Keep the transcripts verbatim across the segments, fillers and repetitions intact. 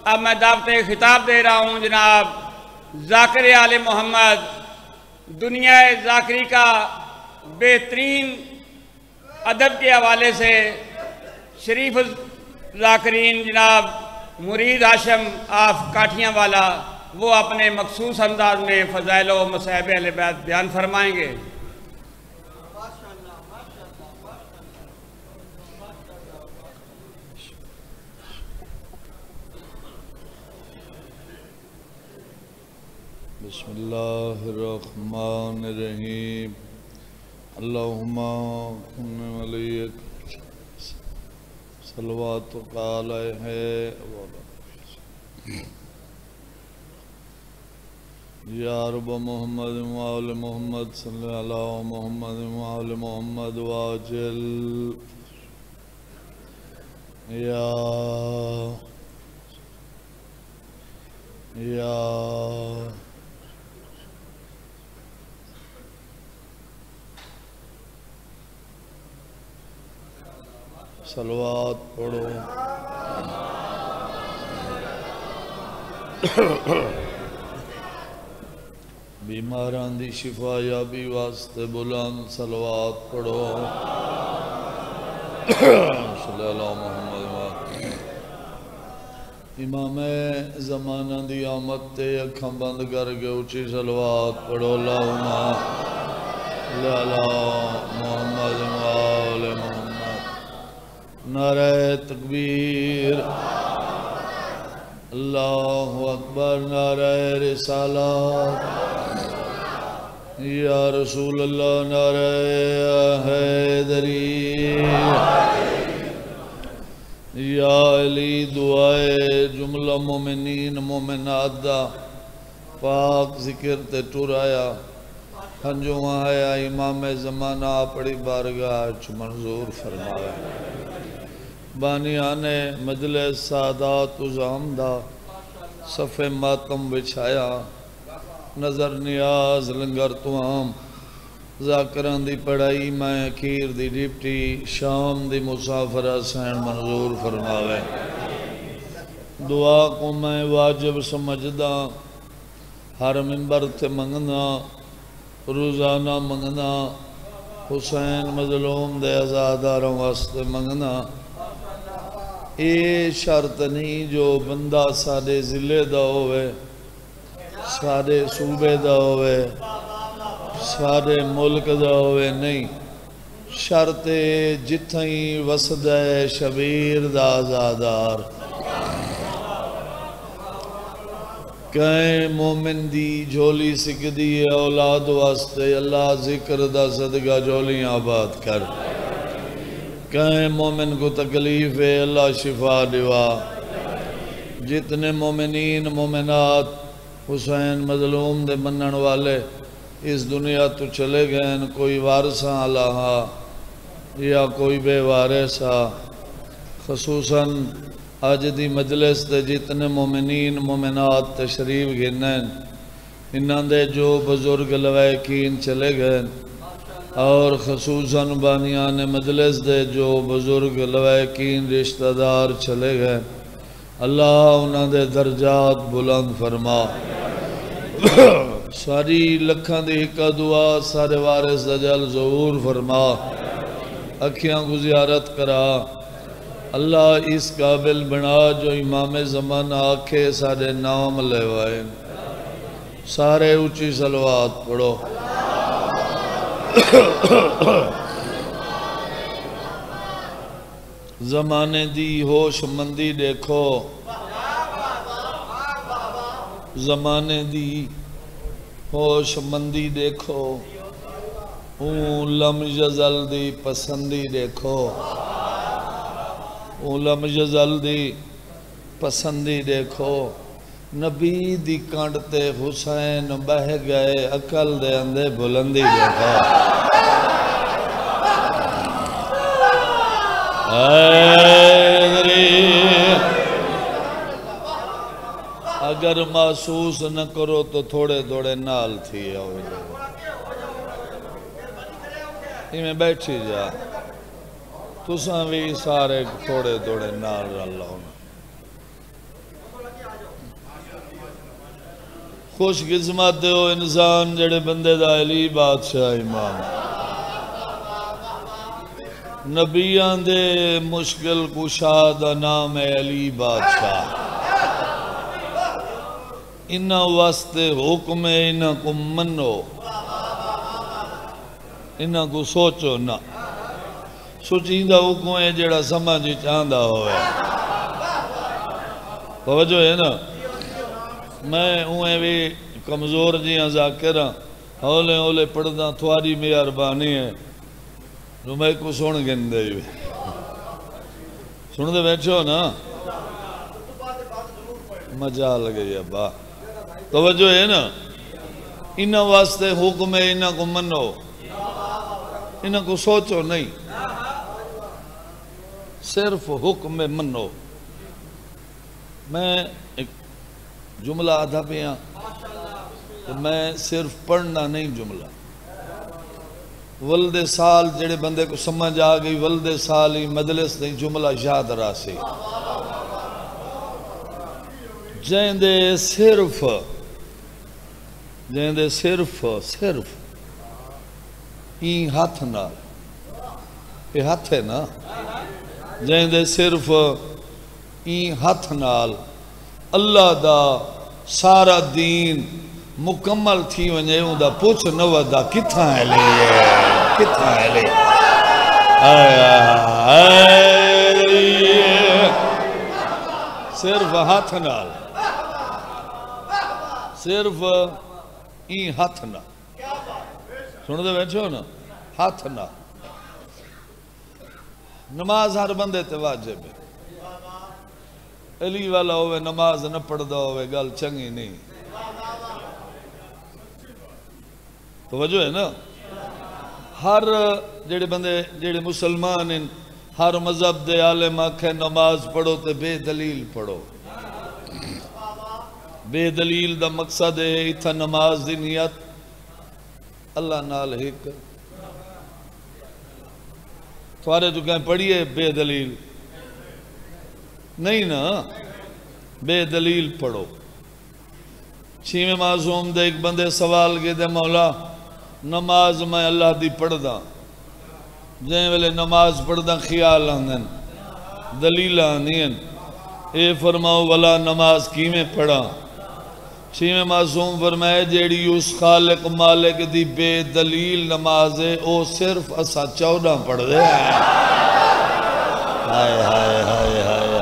اب میں دعوت خطاب دے رہا ہوں جناب ذاکر آل محمد، دنیا ذاکری کا بہترین ادب کے حوالے سے شریف ذاکرین جناب مرید ہاشم آف کاٹھیاں والا، وہ اپنے مخصوص انداز میں فضائل و مصائب اہل بیت بیان فرمائیں گے۔ بسم اللہ الرحمن الرحیم۔ اللہم کن ولیک صلواتک علیہ یا رب محمد وآل محمد صلی اللہ محمد وآل محمد واجل یا یا صلوات پڑھو۔ بیماران دی شفا یابی واسطے بلند صلوات پڑھو۔ صلی اللہ محمد وآلہ۔ امام زمانہ دی آمد تے اکھاں بند کر کے اچھی صلوات پڑھو۔ اللہم صلی اللہ محمد وآلہ محمد۔ نعرہ تکبیر، اللہ اکبر، نعرہ رسالت، یا رسول اللہ، نعرہ حیدری، یا علی دعائے جملہ مومنین مومنات دا پاک ذکر تے ٹورایا ہنجو آیا امام زمانہ اپڑی بارگاہ چ منظور فرمایا۔ بانیان مجلس سادات عظام دا صف ماتم بچھایا، نظر نیاز لنگر توام ذاکران دی پڑھائی میں اخیر دی ڈپٹی شام دی مسافرہ سین منظور فرماوے۔ دعا کو میں واجب سمجھدا، ہر منبر تے منگنا، روزانہ منگنا، حسین مظلوم دے عزاداروں واسطے منگنا۔ اے شرط نہیں جو بندہ سارے ضلع دا ہوئے، سارے صوبے دا ہوئے، سارے ملک دا ہوئے، نہیں، شرط جتھیں وسدہ شبیر دا عزادار۔ کہیں مومن دی جھولی سکدی ہے اولاد واسطے، اللہ ذکر دا صدقہ جھولیاں آباد کر۔ کہیں مومن کو تکلیف ہے، اللہ شفا دیوا۔ جتنے مومنین مومنات حسین مظلوم دے منن والے اس دنیا تو چلے گئے، کوئی وارثاں اللہ یا کوئی بے وارثا، خصوصاً آج دی مجلس دے جتنے مومنین مومنات تشریف گھنن، انہاں دے جو بزرگ لوائقین چلے گئے، اور خصوصاً بانیان مجلس دے جو بزرگ لوائقین رشتہ دار چلے گئے، اللہ انہاں دے درجات بلند فرما۔ ساری لکھاں دی حقہ دعا سارے وارث دجال ظہور فرما، اکھیاں کو زیارت کرا، اللہ اس قابل بنا جو امام زمانہ آکھے سارے نام لے وائیں۔ سارے اونچی صلوات پڑھو۔ زمانے دی ہوش مندی دیکھو، زمانے دی ہوش مندی دیکھو، اون لم یزل دی پسندی دیکھو، اون لم یزل دی پسندی دیکھو۔ نبی دی کنڈ تے حسین بہ گئے، عقل دے اندے بلندی دیکھا۔ اگر محسوس نہ کرو تو تھوڑے تھوڑے نال تھی آؤ جائے میں بیٹھی جا، تساں بھی سارے تھوڑے تھوڑے نال اللہ ہونا۔ خوش قسمت ہو انسان جڑے بندے دا علی بادشاہ امام نبیان دے مشکل کشا دا نام ہے علی بادشاہ انہا واسطے حکم ہے انہا کو منو انہا کو سوچو نا سوچیندہ حکم ہے جڑا سمجھ چاندہ ہوئے توجہ ہے نا میں اوہیں بھی کمزور جیاں ذاکرہ ہولے ہولے پڑھنا تھواری مہربانی ہے جو میں کو سن گندے ہوئے سن دے بیٹھو نا مجال گئی ابا توجہ ہے نا انہا واسطے حکم ہے انہا کو منو انہا کو سوچو نہیں صرف حکم منو میں ایک جملہ آدھا پہ ہاں کہ میں صرف پڑھنا نہیں جملہ ولد سال جڑے بندے کو سمجھ آ گئی ولد سال ہی مجلس نہیں جملہ یاد راسی جیندے صرف جیندے صرف صرف این ہاتھ نہ یہ ہاتھ ہے نا جیندے صرف این ہاتھ نال اللہ دا سارا دین مکمل تھی ونجے ہوں دا پوچھ نو دا کتھاں ہے لے کتھاں ہے لے صرف ہاتھ نال صرف این ہاتھ نال سن دے بیٹھو نا ہاتھ نال نماز ہر بندے تے واجب ہے علی والا ہوئے نماز نہ پڑھ دا ہوئے گل چنگی نہیں توجہ ہے نا ہر جڑے بندے جڑے مسلمان ہیں ہر مذہب دے عالم آکھے نماز پڑھو تے بے دلیل پڑھو بے دلیل دا مقصد ہے اتھا نماز دی نیت اللہ نال ہک توارے جو کہیں پڑھئے بے دلیل نہیں نا بے دلیل پڑھو چھیمیں معصوم دے ایک بندے سوال کے دے مولا نماز میں اللہ دی پڑھ دا جائیں ویلے نماز پڑھ دا خیال آندن دلیل آندین اے فرماؤ والا نماز کی میں پڑھا چھیمیں معصوم فرمائے جیڑی اس خالق مالک دی بے دلیل نماز ہے او صرف اسا چودہ پڑھ دے ہائے ہائے ہائے ہائے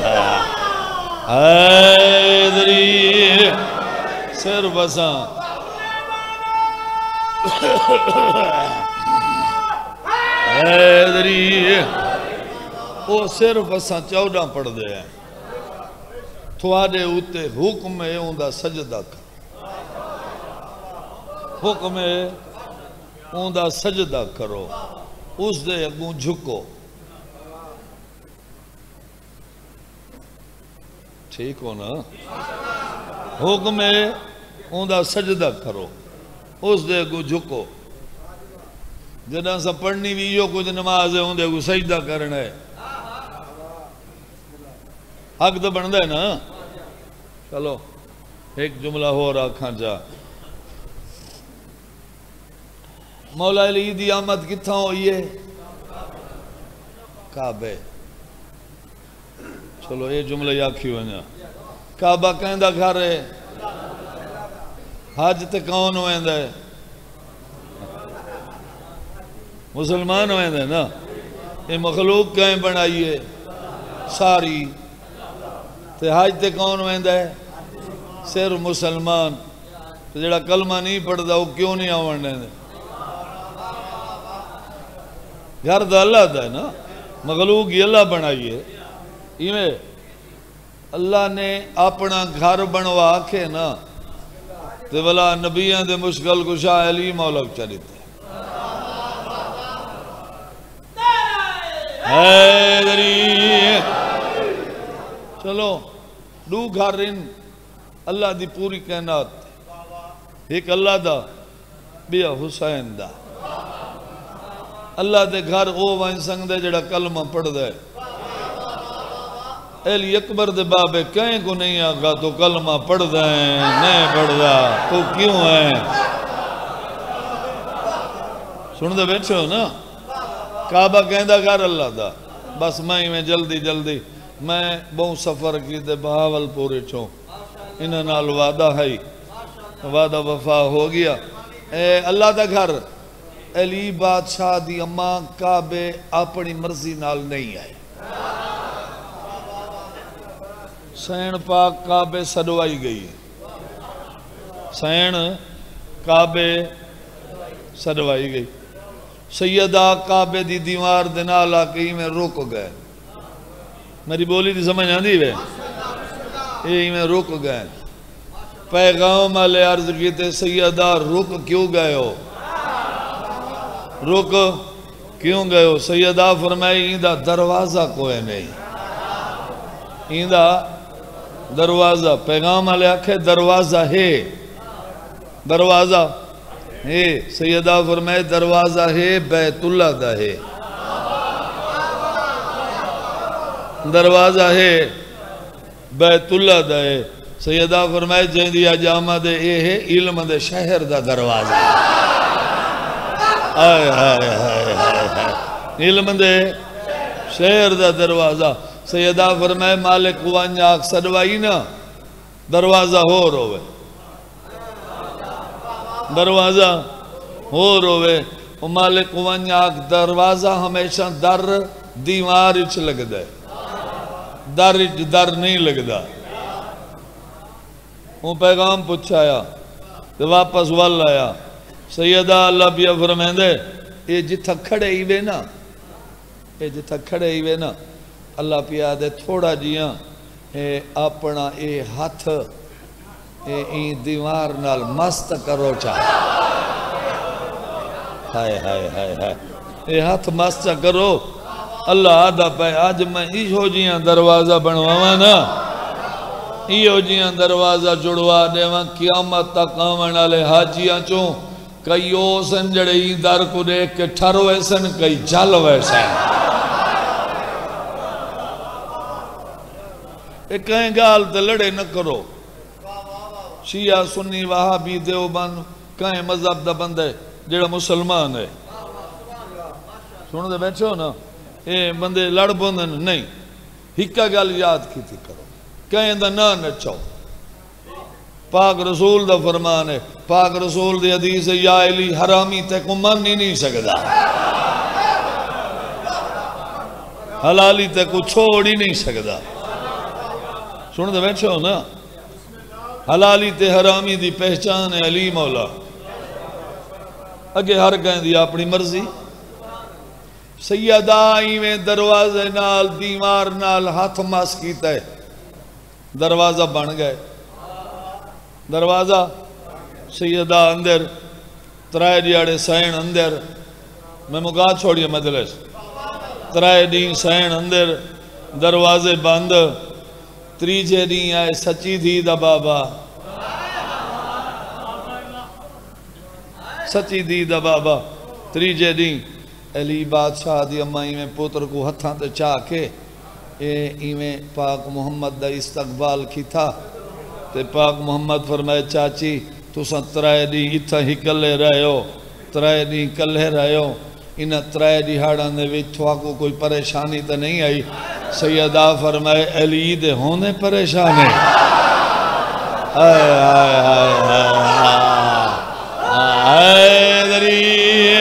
حیدری صرف اساں حیدری وہ صرف اساں چودہ پڑھ دے ہیں تھوڑے ہوتے حکم ہے اندہ سجدہ کرو حکم ہے اندہ سجدہ کرو اس دے اگوں جھکو ٹھیک ہو نا حکم ہے اندہ سجدہ کرو اس دے کو جھکو جنہاں سا پڑھنی بھی یہ کچھ نماز ہے اندے کو سجدہ کرنا ہے حق تو بندہ ہے نا چلو ایک جملہ ہو رہا کھان جا مولا علی دی آمد کتھاں ہوئی ہے کعبے چلو یہ جملہ یاکھی ہوئے نا کعبہ کہندہ گھر ہے حج تے کون ہوئے ہے مسلمان ہوئے ہیں نا یہ مخلوق کہیں بنائیے ساری تے حج تے کون ہوئے ہے صرف مسلمان تو جڑا کلمہ نہیں پڑھتا وہ کیوں نہیں آوان دیں گھر دا اللہ دا ہے نا مخلوق ہی اللہ بنائیے ایمیں اللہ نے اپنا گھر بنوا آکھے نا تے والا نبیان دے مشکل کشا علی مولک چلیتے حیدری چلو دو گھر ان اللہ دی پوری کائنات ایک اللہ دا بیا حسین دا اللہ دے گھر او وائن سنگ دے جڑا کلمہ پڑھ دے علی اکبر دے بابے کہیں کو نہیں آگا تو کلمہ پڑھ دیں نہیں پڑھ دا تو کیوں ہے سن دے بیٹھے ہو نا کعبہ کہیں دا گھر اللہ دا بس میں میں جلدی جلدی میں بہت سفر کی دے بہاول پورے چھوں انہاں نال وعدہ ہے وعدہ وفا ہو گیا اے اللہ دا گھر علی بادشاہ دی اماں کعبے اپنی مرضی نال نہیں آئے سین پاک کعبے سڑوائی گئی سین کعبے سڑوائی گئی سیدہ کعبے دی دیوار دنال آکئی میں رک گئے میری بولی دی سمجھ آندھی ہے یہ میں رک گئے پیغام والے عرض کیتے سیدہ رک کیوں گئے ہو رک کیوں گئے ہو سیدہ فرمائی ایندہ دروازہ کوئی نہیں ایندہ دروازہ پیغام والے آکھے دروازہ ہے دروازہ ہے سیدہ فرمائے دروازہ ہے بیت اللہ دا ہے دروازہ ہے بیت اللہ دا ہے سیدہ فرمائے جہندیا جامع دے اے ہے علم دے شہر دا دروازہ آئے آئے آئے آئے علم دے شہر دا دروازہ سیدہ فرمائے مالک وانجاک سڑوائی نا دروازہ ہو روے دروازہ ہو روے وہ مالک وانجاک دروازہ ہمیشہ در دیوار اچھ لگ دے در اچھ در نہیں لگ دا وہ پیغام پوچھایا تو واپس وال آیا سیدہ اللہ بیا فرمائے دے یہ جتھا کھڑے ہی وے نا یہ جتھا کھڑے ہی وے نا اللہ پیا دے تھوڑا جیاں اے اپنا اے ہاتھ اے این دیوار نال مست کرو چاہ ہائے ہائے ہائے ہائے اے ہاتھ مست کرو اللہ آدھا پہ آج میں ایش ہو جیاں دروازہ بنواما نا ای ہو جیاں دروازہ جڑوا دے وہاں قیامت تک آمن آلے حاجیاں چوں کئی او سنجڑے ای در کو دیکھ کے ٹھرو ایسن کئی جل ویسن ایک کہیں گال تے لڑے نہ کرو شیعہ سنی وہابی دیوبند کہیں مذہب دا بندے جڑا مسلمان ہے سنو دے بیٹھے ہو نا اے بندے لڑ بندن نہیں ہکا گال یاد کی تھی کرو کہیں دا نہ نچو پاک رسول دا فرمان ہے پاک رسول دی حدیث ہے یا علی حرامی تے کو من ہی نہیں سکدا حلالی تے کو چھوڑ ہی نہیں سکدا سن دے بیٹھے ہو نا حلالی تے حرامی دی پہچان ہے علی مولا اگے ہر کہیں دی اپنی مرضی سیدہ آئیویں دروازے نال دیوار نال ہاتھ ماس کیتا ہے دروازہ بن گئے دروازہ سیدہ اندر ترائے دیاڑے سین اندر میں مکا چھوڑیے مجلس ترائے دین سین اندر دروازے بند تریجے دین آئے سچی دھی دا بابا سچی دھی دا بابا تریجے دین علی بادشاہ دی امائی میں پوتر کو ہتھاں تے چاہ کے اے ایویں پاک محمد دا استقبال کی تھا تے پاک محمد فرمائے چاچی تو سن ترائے دی اتھا ہی کلے رہے ہو ترائے دی کلے رہے ہو انہ ترائے دی ہاڑاں دے وچ تھوا کو کوئی پریشانی تے نہیں آئی سیدہ فرمائے علی دے ہونے پریشانے آئے آئے آئے آئے آئے دری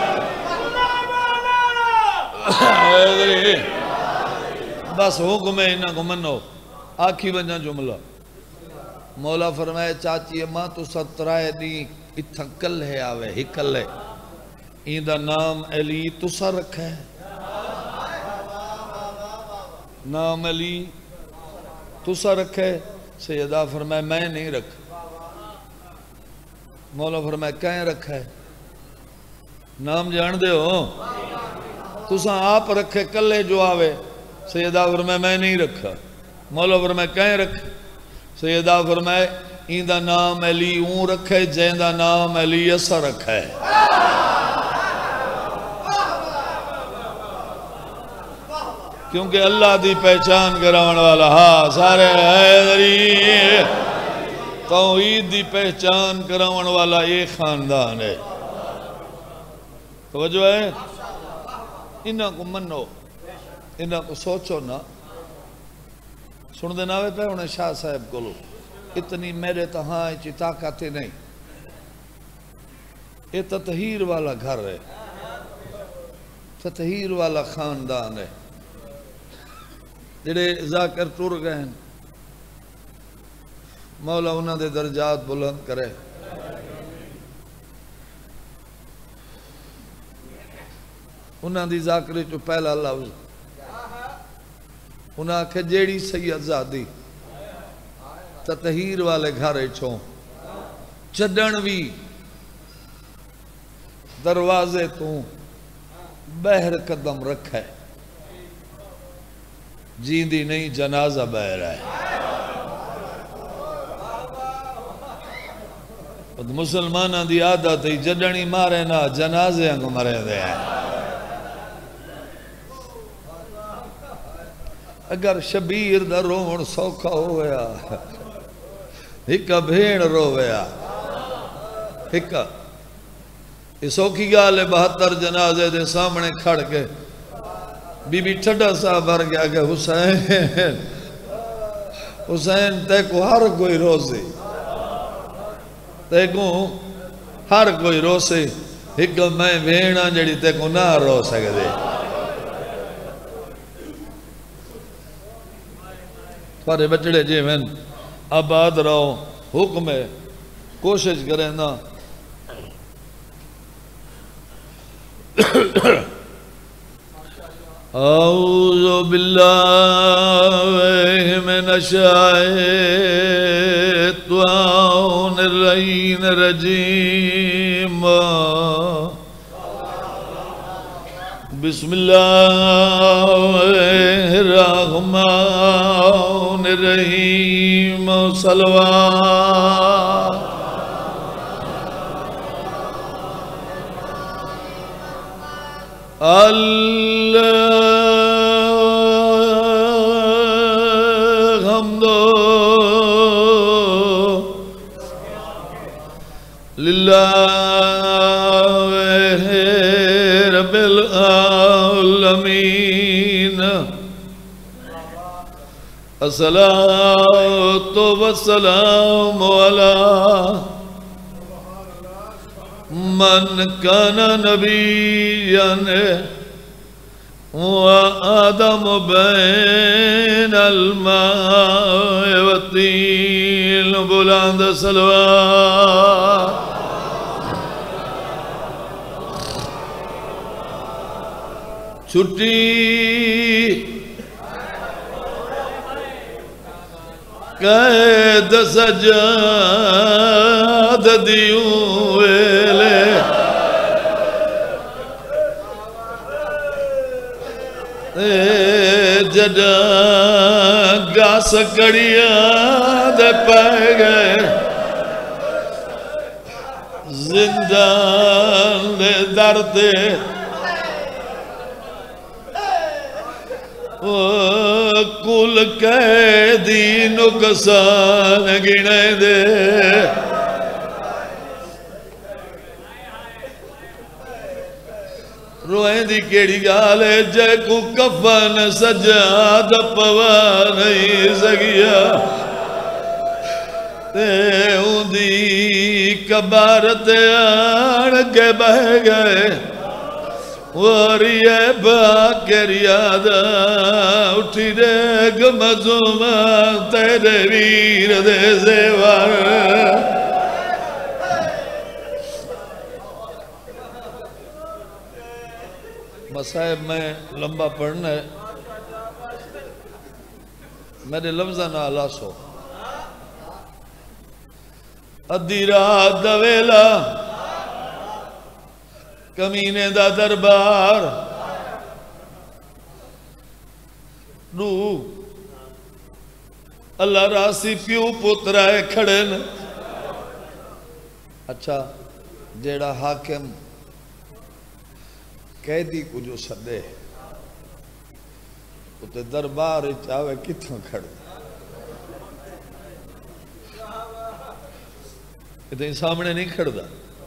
آئے دری بس حکم ہے انہاں کو منو آکھی بنجا جملہ مولا فرمائے چاچی اماں تو سترائے دی اتھا کل ہے آوے ہی کل ہے ایندہ نام علی تو سا رکھا ہے نام علی تو سا رکھا ہے سیدہ فرمائے میں نہیں رکھ مولا فرمائے کہیں رکھا ہے نام جان دے ہو تو سا آپ رکھے کلے جو آوے سیدہ فرمائے میں نہیں رکھا مولا فرمائے کہیں رکھ سیدہ فرمائے ایندہ نام علی اون رکھے جیندہ نام علی ایسا رکھے کیونکہ اللہ دی پہچان کراؤن والا ہاں سارے حیدری توحید دی پہچان کراؤن والا یہ خاندان ہے توجہ ہے انہاں کو منو انہاں کو سوچو نا سن دینا ہوئے پہ انہیں شاہ صاحب کو لو اتنی میرے تہاں چی طاقتیں نہیں یہ تطہیر والا گھر ہے تطہیر والا خاندان ہے جڑے ذاکر ٹر گئے ہیں مولا انہاں دے درجات بلند کرے انہاں دی ذاکرے چو پہلا لفظ انہاں کہ جیڑی سید زادی تطہیر والے گھرے چھوں چڈنوی دروازے تو بہر قدم رکھے جیندی نہیں جنازہ بہر ہے مسلمانہ دی عادت ہی جڈنی مارے نا جنازے انگ مرے دے ہیں اگر شبیر دا روڑ سوکھا ہویا ہکا بھیڑ رویا ہکا یہ سوکھی گالے بہتر جنازے دے سامنے کھڑ کے بی بی ٹھڈا صاحب بھر گیا کہ حسین حسین تے کو ہر کوئی روزی تے کو ہر کوئی روزی ایک میں بھیڑا جڑی تے کو نہ رو سکے دے پارے بچڑے جی میں آباد رہو حکم ہے کوشش کریں نا اعوذ باللہ من الشیطان الرجیم بسم اللہ الرحمن الرحیم صلوات الحمد للہ رب العالمین الصلاة والسلام علی من کان نبیاً وآدم بین الماء والطین بلند صلوات چھٹی قید سجاد دیوں ویلے جڈا گاس کڑیاں دے پائے گئے زندان دے دردے کل قیدی نقصان گنے دے روئیں دی کیڑی گالے جے کو کفن سجاد پوا نہیں سگیا تے ہوں دی کبارت آن کے بہ گئے وریے باکر یادا اٹھی ریگ مظلوم تیرے ویر دے زیور مسائب میں لمبا پڑھنا ہے میرے لفظہ نہ آلہ سو ادھی رات دویلا کمینے دا دربار رو اللہ راسی پیو پترائے کھڑے ن اچھا جیڑا حاکم قیدی کو جو سدے تے دربار چاہے کتوں کھڑ اتنے سامنے نہیں کھڑدا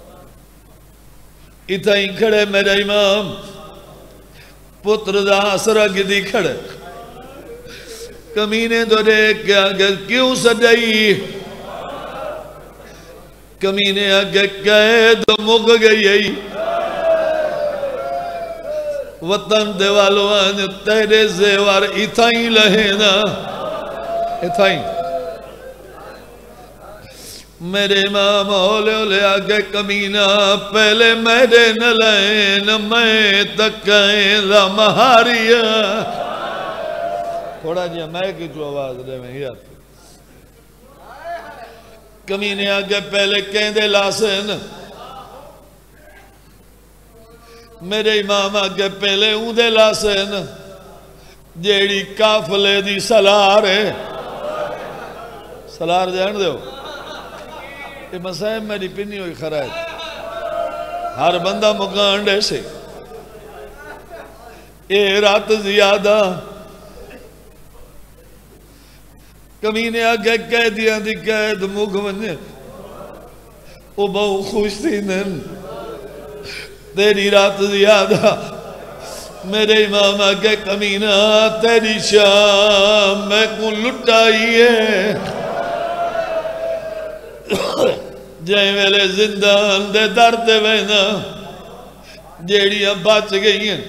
اتنا ہی کھڑے میرا امام پتر دا آسرا گدی کھڑے کمینے تو دیکھ کے آگے کیوں سجائی کمینے آگے قید مک گئی وطن دے والوان تیرے زیوار اتھائی لہینا اتھائی میرے امام اولے اولے آگے کمینہ پہلے میرے نلین میں تکائیں لا مہاریا تھوڑا جی میں کی جو آواز دے میں ہی آتی کمینے آگے پہلے کہیں دے لاسن میرے امام آگے پہلے اون دے لاسن جیڑی کافلے دی سلار ہے سلار جان دے ہو یہ مسائب میری پنی ہوئی خرائد ہر بندہ مکانڈے سے اے رات زیادہ کمینے آگے قیدیاں دی قید مگ ونجے او بہو خوش تھی نن تیری رات زیادہ میرے امام آگے کمینہ تیری شام میں کو لٹائی ہے جائیں ویلے زندان دے درد وینا جیڑیاں بچ گئی ہیں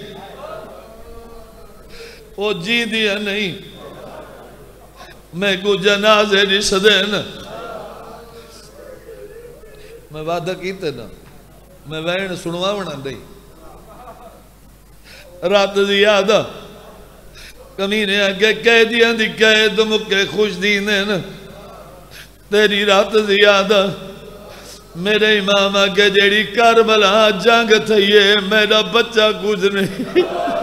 وہ جی دیا نہیں میں کو جنازے رس دینا میں وعدہ کیتے نا میں وین سنواونا نہیں رات زیادہ کمینے آگے قیدیاں دی قید مکے خوش دینے نا تیری رات زیادہ میرے امام آگے جیڑی کربلا جنگ تھئیے میرا بچہ کچھ نہیں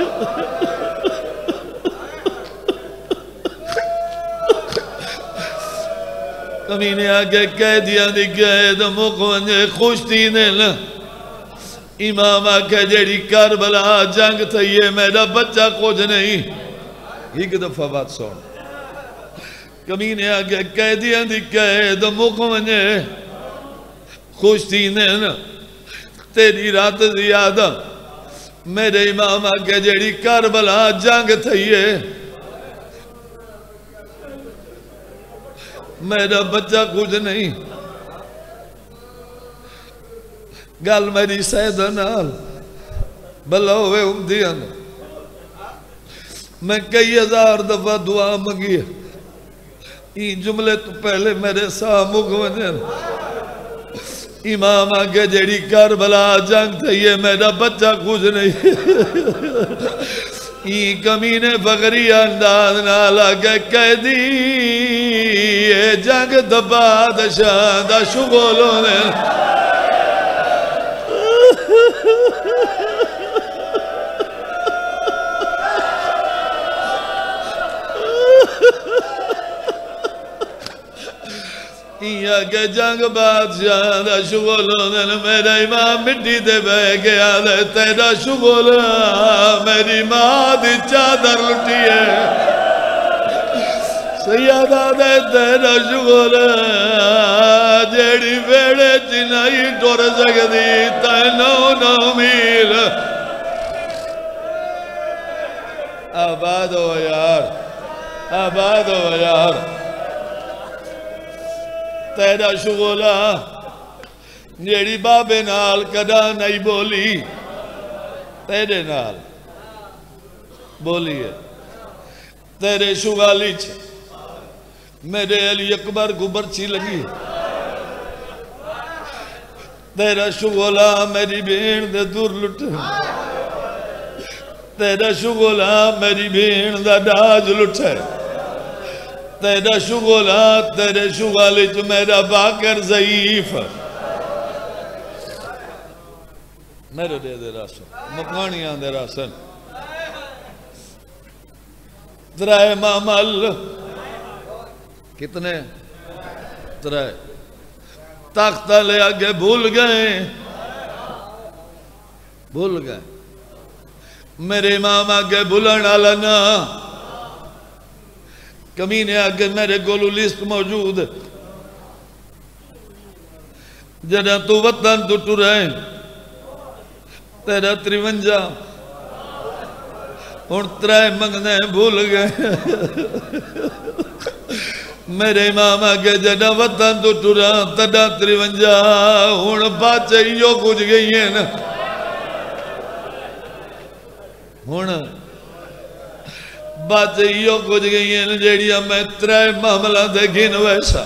کمینے آگے قیدیاں دی قید مکوانجے خوش دینے نا امام آگے جیڑی کربلا جنگ تھئیے میرا بچہ کچھ نہیں ایک دفعہ بات سوڑ کمینے آگے قیدیاں دی قید مکوانجے خوش دینے نا تیری رات زیادہ میرے امام آگے جیڑی کربلا جنگ تھئیے میرا بچہ کچھ نہیں گل میری سیدہ نال بلا ہوئے امدیاں میں کئی ہزار دفعہ دعا مگی ہے این جملے تو پہلے میرے سامک ونجن امام آگے جیڑی کربلا جنگ تھا یہ میرا بچہ کچھ نہیں این کمینے فقری انداز نال آگے قیدی یہ جنگ دبا دشان دا شغلوں نے یہ کہ جنگ بادشاہ دا شغلوں نے میرا امام مٹی دے بے گیا دے تیرا شغل میری ماں دی چادر لٹی ہے سیادہ دے تیرا شغل جیڑی بیڑے چنائی ٹور سکتی تینو نو میل آباد ہو یار آباد ہو یار تیرا شغلہ جیڑی بابے نال کدا نہیں بولی تیرے نال بولی ہے تیرے شغالی چھے میرے علی اکبر کو برچی لگی تیرا شغلہ میری بین دے دور لٹ تیرا شغلہ میری بین دا ڈاج لٹ ہے تیرا شغلہ تیرے شغالی جو میرا باکر ضعیف میرے دے دے راسن مکانیاں دے راسن ترائے مامل کتنے ترائے تختہ لے آگے بھول گئے بھول گئے میرے امام آگے بھولن آلنا کمینے آگے میرے گولو لسٹ موجود جڑا تو وطن تو ٹرائے تیرا تریونجا اور ترائے منگنے بھول گئے میرے امام آگے جڑا وطن تو ٹرا تیرا تریونجا اور باچے یو کچھ گئی ہیں نا ہون باچے یو کچھ گئی ہیں جیڑیا میں ترائے معاملہ دیکھیں ویسا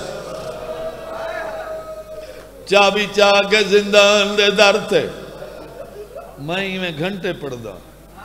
چابی چاہ کے زندان دے در تھے میں ہی میں گھنٹے پڑھ دا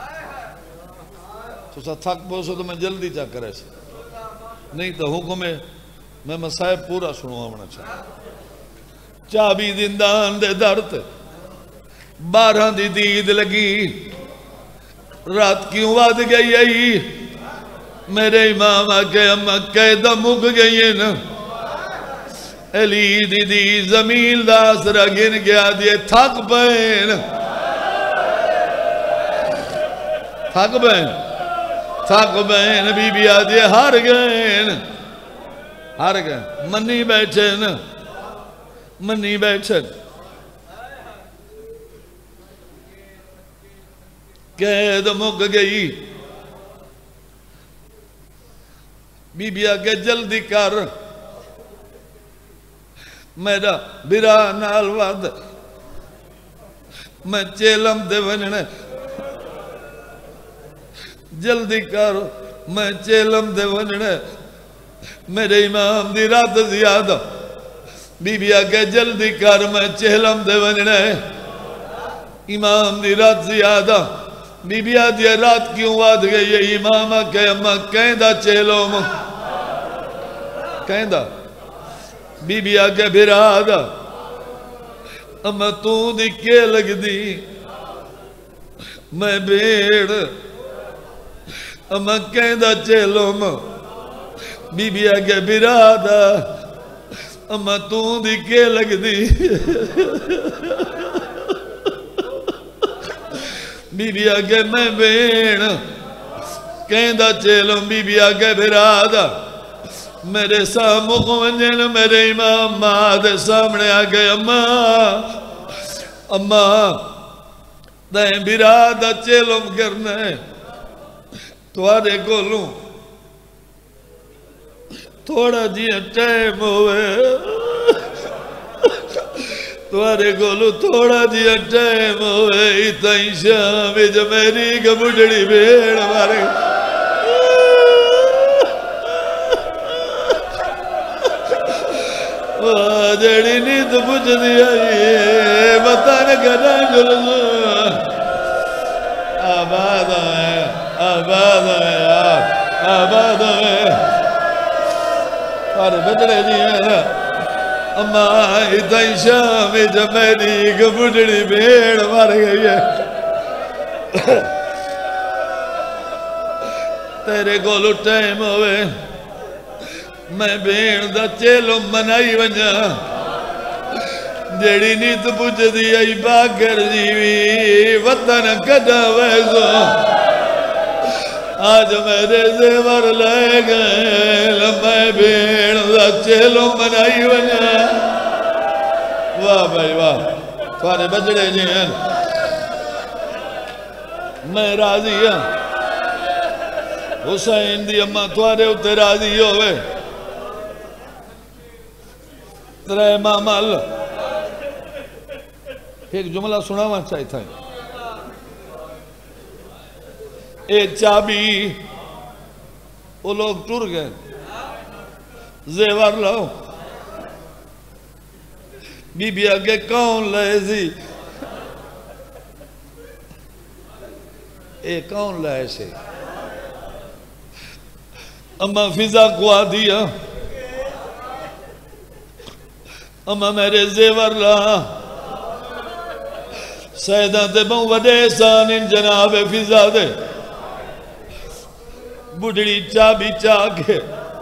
تو سا تھک بوسو تو میں جلدی چاہ کرے سے نہیں تو حکم ہے میں مسائب پورا سنو آمنا چاہتا چابی زندان دے در تھے بارہ دی دید لگی رات کیوں واد گئی آئی میرے امام آکے امہ قیدہ مک گئی ہے نا علی دی دی زمین دا سرہ گن گیا دیئے تھک بین تھک بین تھک بین بی بی آدھے ہار گئن ہار گئن منی بیٹھن منی بیٹھن قید مک گئی بی بی آگے جلدی کر میرا برا نال واد میں چیلم دے وننے جلدی کر میں چیلم دے وننے میرے امام دی رات زیادہ بی بی آگے جلدی کر میں چیلم دے وننے امام دی رات زیادہ بی بی آدھی رات کیوں واد گئی ہے امام آکے امہ کہیں دا چیلو مہ کہیں دا بی بی آگے بھرا دا امہ تو دی کے لگ دی میں بیڑ امہ کہیں دا چیلو مہ بی بی آگے بھرا دا امہ تو دی کے لگ دی بی بی آگے میں بیڑ کہیں دا چیلوں بی بی آگے بھرا دا میرے سامنے مقونجن میرے امام ماں دے سامنے آگے اماں اماں دائیں بھرا دا چیلوں کرنے توارے گولوں تھوڑا جی ٹائم ہوئے توارے گولو تھوڑا جی ٹائم ہوئے اتائی شام جو میری گبڑی بیڑ مارے جڑی نیت پوچھ دیا یہ بتانے کرنا جلسو آباد آئے آباد آئے آباد آئے توارے بچڑے جی ہیں اماں اتائی شام جب میری گبڑی بیڑ مار گئی ہے تیرے گولو ٹائم ہوئے میں بیڑ دا چیلو منائی ونجا جیڑی نیت پوچھ دی آئی باگر جیوی وطن کڑا ویسو آج میرے زیور لائے گئے میں بیڑ دا چیلو منائی ونجا واہ بھائی واہ توارے بچڑے جی ہیں میں راضی ہوں حسین دی اممہ توارے ہوتے راضی ہوئے ترے مامل ایک جملہ سناوا چاہی تھا اے چابی وہ لوگ ٹور گئے زیور لاؤ بی بی آگے کون لائے زی اے کون لائے سے اممہ فضا کو آدیا اممہ میرے زیور لا سیدہ تے بہن وڈے سانین جناب فضا دے بڑھڑی چابی چاکے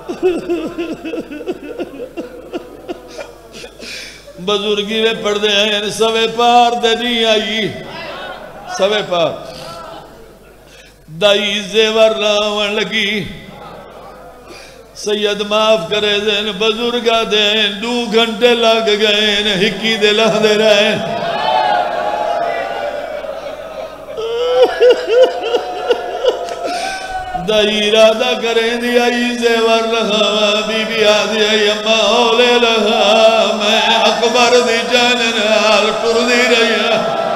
بزرگی میں پڑھ دے ہیں سوے پار دے نہیں آئی سوے پار دائی زیور لاؤن لگی سید معاف کرے دین بزرگا دین دو گھنٹے لگ گئے ہکی دے لہ دے رہے دائی ارادہ کریں دی آئی زیور لہا بی بی آدھی آئی اممہ اولے لہا میں اکبر دی جانن آل ٹر دی رہی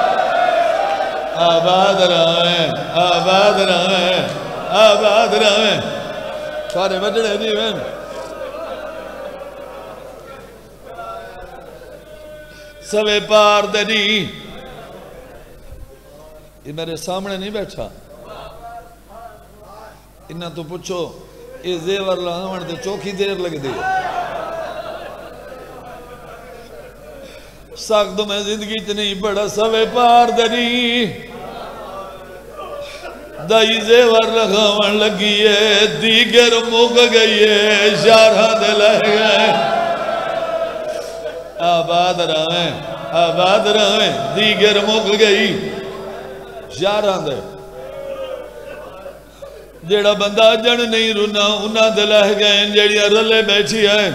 آباد رہے آباد رہے آباد رہے سارے بجڑے دی بین سوے پار دنی یہ میرے سامنے نہیں بیٹھا انہاں تو پوچھو یہ زیور لہاون دے چوکی دیر لگ دی ساکھ میں زندگی چنی بڑا سوے پار دنی دائی زیور لہاون لگی ہے دیگر مک گئی ہے شارہ دے لہ گئے آباد رہے آباد رہے دیگر مک گئی شارہ دے جیڑا بندہ جن نہیں رونا انہاں دے لہ گئے جیڑیاں رلے بیٹھی ہیں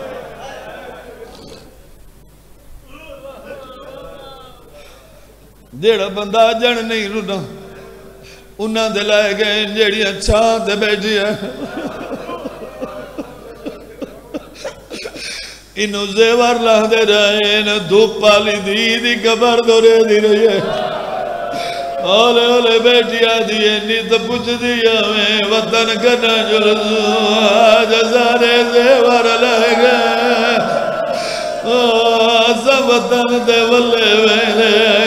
جیڑا بندہ جن نہیں رونا انہاں دے لہ گئے جیڑیاں چھاں دے بیٹھی ہیں انہوں زیور لہ دے رہے ہیں دھوپ پالی دی دی کبر دورے دی رہی ہے اولے اولے بیٹیا دیئے نیت پوچھ دیا میں وطن کنا جلسو آج سارے زیور لہ گئے سب وطن دے والے ویلے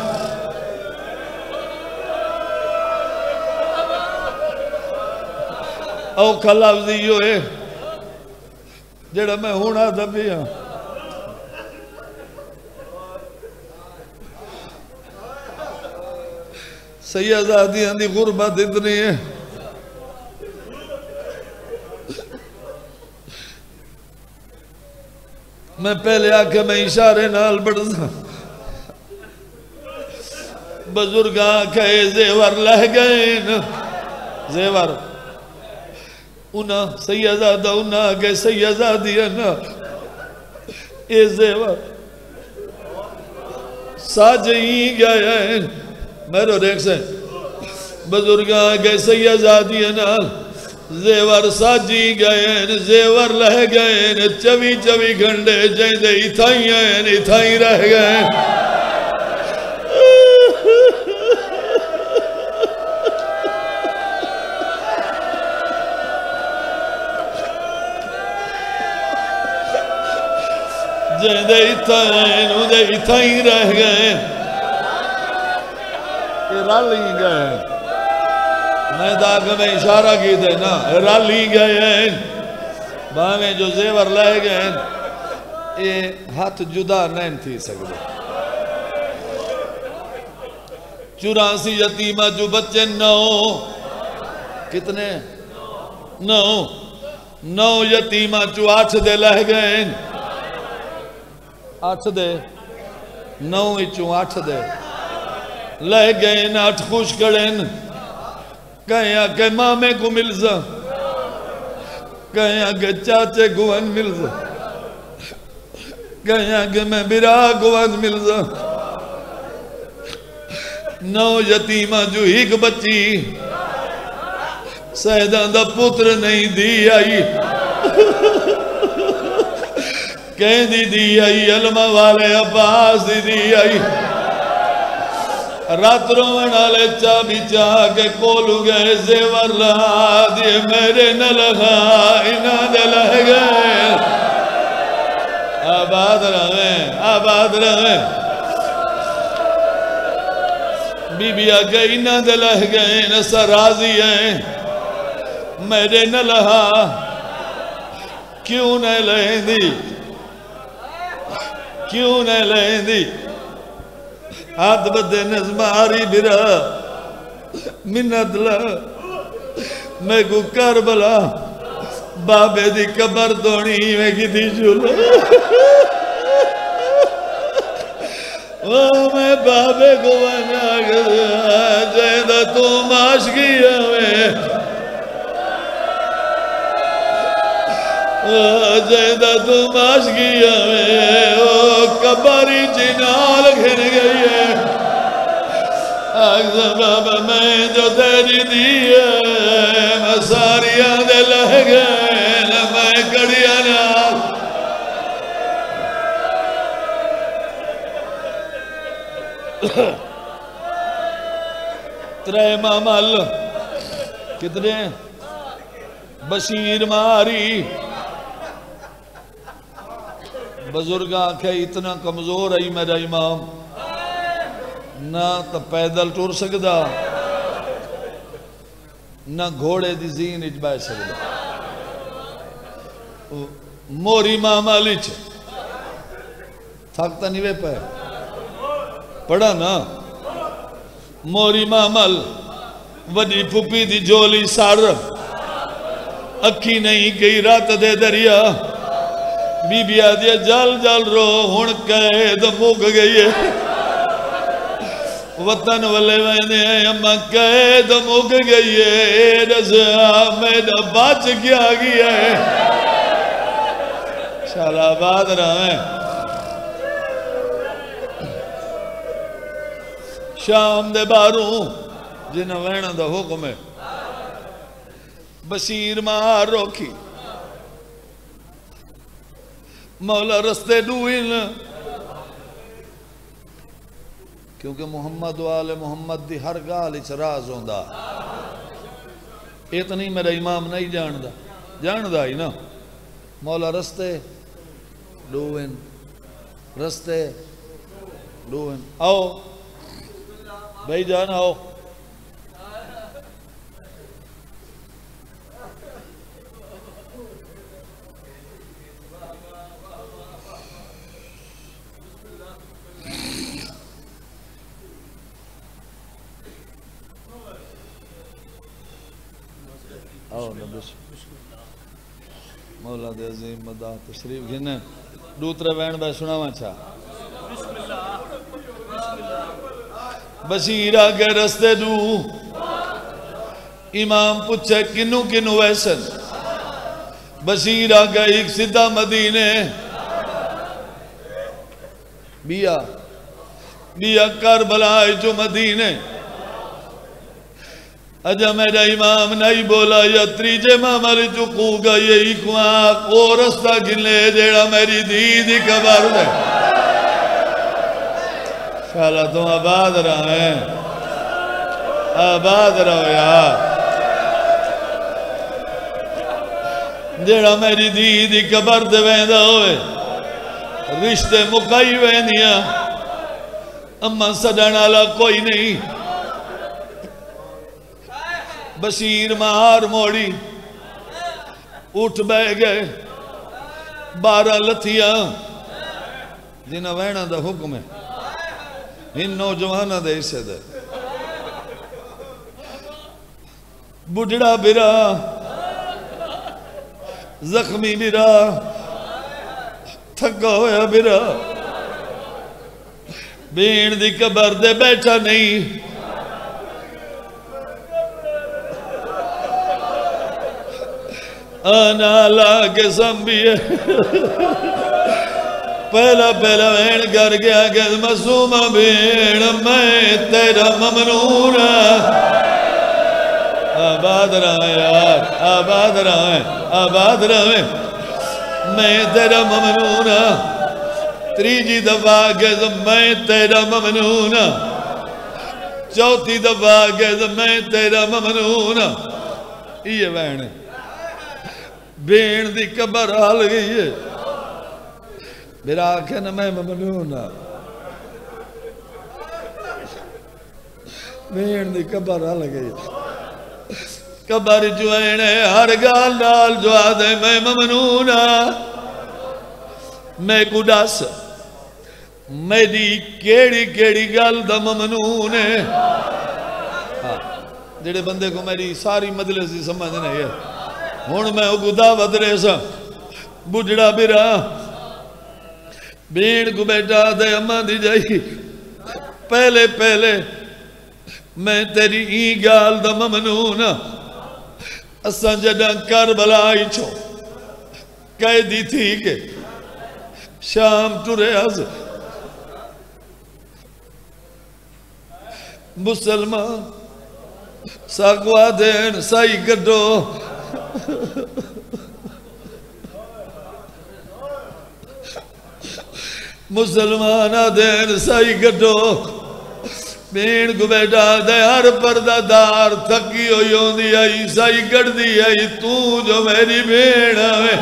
اوکھا لفظی ہوئے جڑا میں ہونا دبیا سیدادیاں دی غربت اتنی ہے میں پہلے آکے میں اشارے نال بڑھتا بزرگ آکے زیور لہ گئے زیور انہاں سیدادہ انہاں آکے سیدادیاں نا اے زیور ساجئی گئے ہیں میرو ریک سے بزرگاں گئے سیدادیاں نال زیور ساجی گئے زیور لہ گئے چوی چوی گھنڈے جائیں دے اتھائی ہیں اتھائی رہ گئے جائیں دے اتھائی اتھائی رہ گئے رالی گئے میں داغ میں اشارہ کی دے نا رالی گئے باہمیں جو زیور لائے گئے یہ ہاتھ جدا نہیں تھی سکتے چوراسی یتیمہ جو بچے نو کتنے نو نو یتیمہ جو آٹھ دے لہ گئے آٹھ دے نو چو آٹھ دے لہ گئے ناٹھ خوش کڑیں کہیں آکے مامے کو ملزا کہیں آکے چاچے گوان ملزا کہیں آکے میں برا گوان ملزا نو یتیمہ جو ایک بچی سیدان دا پتر نہیں دی آئی کہیں دی دی آئی علمہ والے عباس دی دی آئی رات روان آلے چابی چاہ کے کولو گئے زیور لہا دیئے میرے نہ لہا انہاں دے لہ گئے آباد رہیں آباد رہیں بی بی آگے انہاں دے لہ گئے نسا راضی ہیں میرے نہ لہا کیوں نہ لہیں دی کیوں نہ لہیں دی ہاتھ بدے نظماری برا منت لا میں کو کربلا بابے دی قبر دونی میں کی تھی جھولا میں بابے کو بنا گیا جیدہ تو معاش کیا میں جیدہ تم عاشقیہ میں او کباری جنال گھن گئی ہے آگ سبب میں جو تیری دی ہے میں ساری آدھے لہ گئے نہ میں کڑیا نال ترے مامل کتنے بشیر ماری بزرگ آنکھیں اتنا کمزور ہے میرا امام نہ تو پیدل ٹور سکدا نہ گھوڑے دی زین اچ بائے سکدا موری ماما لیچ تھکتا نہیں وے پہ پڑھا نا موری مامل وڈی پھپی دی جولی سار اکھی نہیں گئی رات دے دریا بی بی آدیا جل جل رو ہن قید مک گئی ہے وطن والے وینے ہیں اما قید مک گئی ہے رضا میرا بچ گیا گیا ہے شاء آباد رہا ہے شام دے باروں جنہ وینا دا حکم ہے بشیر مار روکی مولا رستے ڈوئن کیونکہ محمد و آل محمد دی ہر گال اچھ راز ہوندہ اتنی میرا امام نہیں جاندہ جاندہ ہی نا مولا رستے ڈوئن رستے ڈوئن آؤ بھائی جان آؤ آؤ نبش مولا دے عظیم مدہ تشریف گھنے دوترے وین بے سنا مچھا بشیر آگے رستے دو امام پوچھے کنو کنو ویسن بشیر آگے ایک سدھا مدینے بیا بیا کربلا جو مدینے اجا میرا امام نہیں بولا یا تریجے مامر چکو گا یہی کواں کو رستہ گلے جیڑا میری دیدی کبار دے شاءاللہ تم آباد رہا ہیں آباد رہو یار جیڑا میری دیدی کبار دے ویندہ ہوئے رشتے مکائی ویندیاں اما سڈانالا کوئی نہیں بشیر مہار موڑی اٹھ بے گئے بارہ لتھیاں جنہ وینا دا حکم ہے ان نوجوانہ دے اسے دے بڑھڑا برا زخمی برا تھکا ہویا برا بین دی قبر دے بیٹھا نہیں آنا لاغ سنبیے پہلا پہلا وین کر گیا کہ مسومہ بین میں تیرا ممنون آباد رہا ہے یار آباد رہا ہے آباد رہا ہے میں تیرا ممنون تریجی دفعہ کہ میں تیرا ممنون چوتھی دفعہ کہ میں تیرا ممنون یہ وین ہے بین دی قبر حال گئی ہے میرا آنکھیں نا میں ممنون بین دی قبر حال گئی ہے قبر جو ہے ہر گال نال جو آدھے میں ممنون میں کو ڈاس میری کیڑی کیڑی گال دا ممنون ہے جڑے بندے کو میری ساری مجلس دی سمجھ نہیں ہے ہون میں اگو دعوت ریسا بجڑا برا بین کو بیٹا دے اماں دی جائی پہلے پہلے میں تیری ای گال دا ممنون اساں جڑا کربلا آئی چھو قیدی تھی کہ شام ٹرے از مسلمان ساگوا دین سائی گڈو مسلمان دین سائی گڈو بین کو بیٹا دے ہر پردہ دار تھکی ہوئی ہوندی آئی سائی گڑ دی آئی تو جو میری بین آوے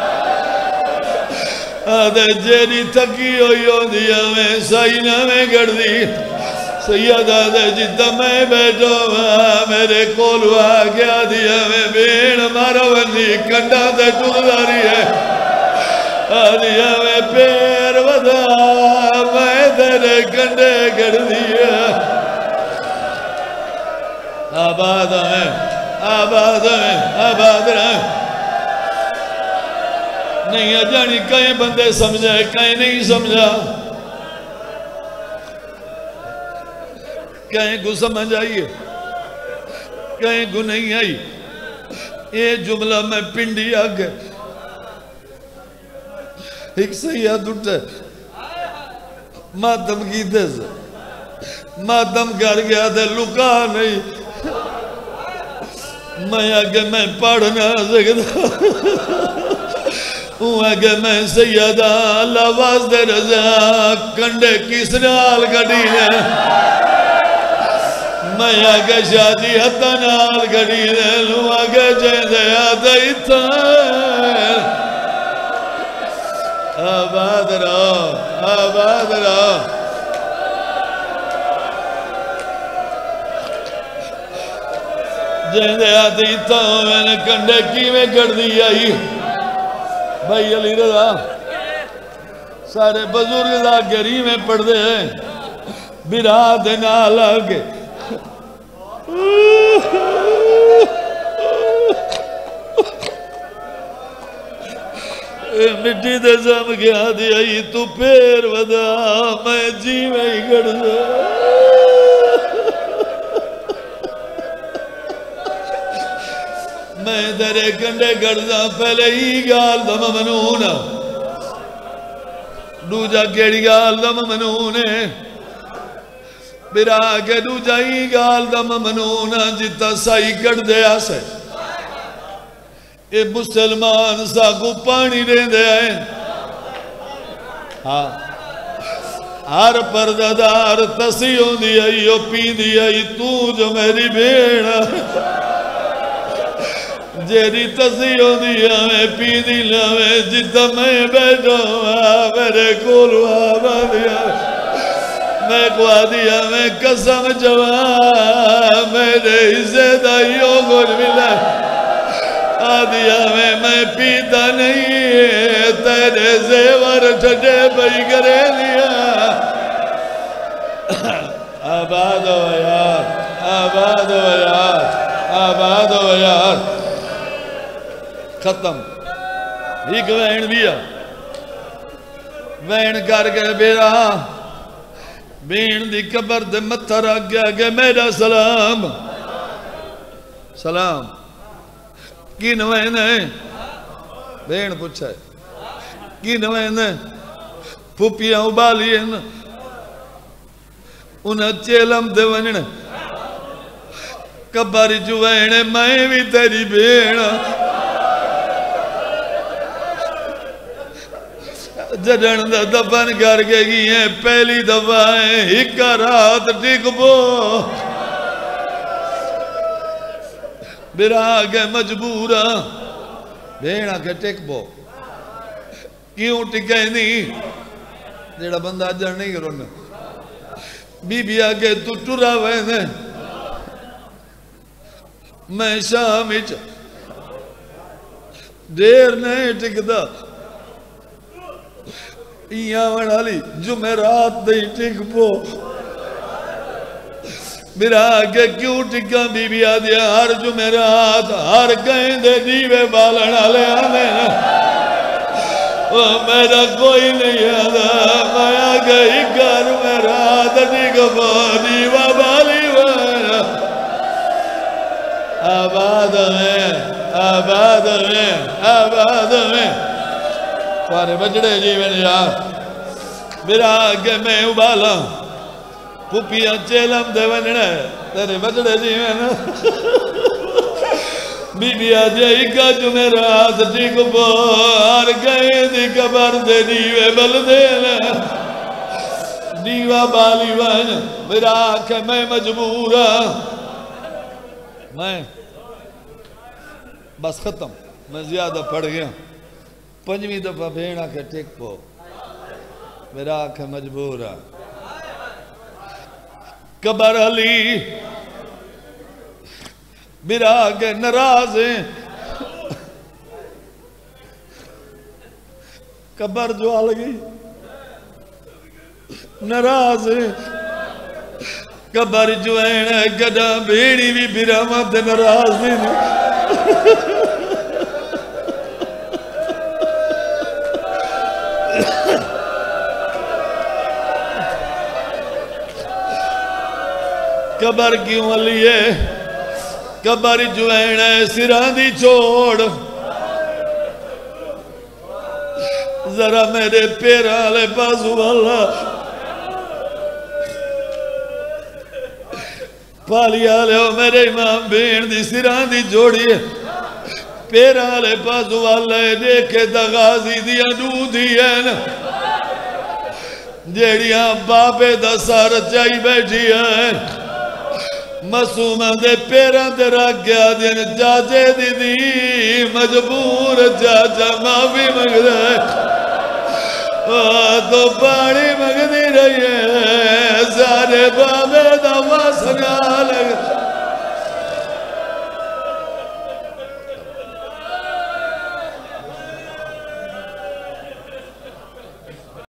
آدھے جیری تھکی ہوئی ہوندی آوے سائی نامے گڑ دی سیدہ دے جدہ میں بیٹھو میرے کولو آگیا دیا میں بین مارا ونی کنڈا دے ٹکداری ہے آدھیا میں پیر ودا میں تیرے کنڈے کر دیا آباد میں آباد میں آباد میں نہیں اجانی کہیں بندے سمجھے کہیں نہیں سمجھا کہیں کو سمجھ آئیے کہیں کو نہیں آئی یہ جملہ میں پنڈی آگے ایک سیاد اٹھے ماتم کی دے سے ماتم کر گیا دے لکا نہیں میں آگے میں پڑھنا سکتا ہوں آگے میں سیدہ اللہ واز دے رضا کنڈے کس نال گڑی ہے میں آگے شادی حتی نال گڑی دے لوں آگے جیندے آدھائی تھا آباد رہو آباد رہو جیندے آدھائی تھا میں نے کنڈے کی میں کر دی آئی بھائی علی رضا سارے بزرگ دا گری میں پڑھ دے ہیں براد نال آگے مٹی دے زم گیا دیا ہی تو پیر ودا میں جی میں ہی گڑ دا میں درے کنڈے گڑ دا پہلے ہی گال دا ممنون دو جا کیڑی گال دا ممنون ہے برا کے دو جائی گال دا ممنون جتا سائی کٹ دیا سے اے مسلمان سا کو پانی رہن دے آئے ہاں ہر پردادار تسیوں دی آئی او پی دی آئی تو جو میری بیڑا جیری تسیوں دی آئے پی دی لاوے جتا میں بیٹھو میرے کولو آبا دیا میں کو آدیا میں قسم جوان میرے حصے دائیوں کو ملا آدیا میں میں پیتا نہیں تیرے زیور ٹھٹے بھائی کرے لیا آباد ہو یار آباد ہو یار آباد ہو یار ختم ایک وین دیا وین کر کے بیرا بین دی قبر دے متھر آگیا کہ میرا سلام سلام کی نوین ہے بین پوچھا ہے کی نوین ہے پھوپیاں ابالی ہیں انہیں چیلم دے ونن قبر جو وین میں بھی تیری بین جڑن دا دفن کر کے گئی ہیں پہلی دفعہ ہکا رات ٹک بو برا کے مجبورا بینا کے ٹک بو کیوں ٹکے نہیں جڑا بندہ جڑ نہیں کرو بی بی آگے تو ٹرا وینے میں شام اچ دیر نہیں ٹکدا ایاں وڑالی جمعرات دے ٹک پو میرا آگے کیوں ٹکا بی بی آدیا ہر جمعرات ہر کہیں دے دیوے بالنا لے آنے میرا کوئی نہیں آدھا میں آگے ہکا جمعرات ٹک پو دیوہ بالی وانا آباد میں آباد میں آباد میں تھوارے بجڑے جیون یار میرا آگے میں ابالا پھوپیاں چیلم دے ونڑے تیرے بجڑے جیون بی بی آجے ایکا جو میرا آت ٹھیک بار گئے دی قبر دے دیوے بل دینا دیوہ بالی وان میرا آنکھیں میں مجبورا میں بس ختم میں زیادہ پڑھ گیا پنجویں دفعہ بھیڑا کے ٹھیک پو میرا آنکھیں مجبورا قبر علی میرا آگے نراز ہیں قبر جو آ لگی نراز ہیں قبر جو ہے گڑا بھیڑی بھی برامت نراز ہیں قبر کیوں علی ہے قبر جو ہے سران دی چھوڑ ذرا میرے پیرا لے بازو اللہ پالیا لے ہو میرے امام بین دی سران دی جوڑی پیرا لے بازو اللہ دیکھے دغازی دیا نو دیا جیڑیاں بابے دا سار چاہی بیٹھی ہے مسومہ دے پیران دے رکھ گیا دین جاجے دی دی مجبور جاجا معافی مگ دے تو پاڑی مگ دی رہی ہے سارے بابے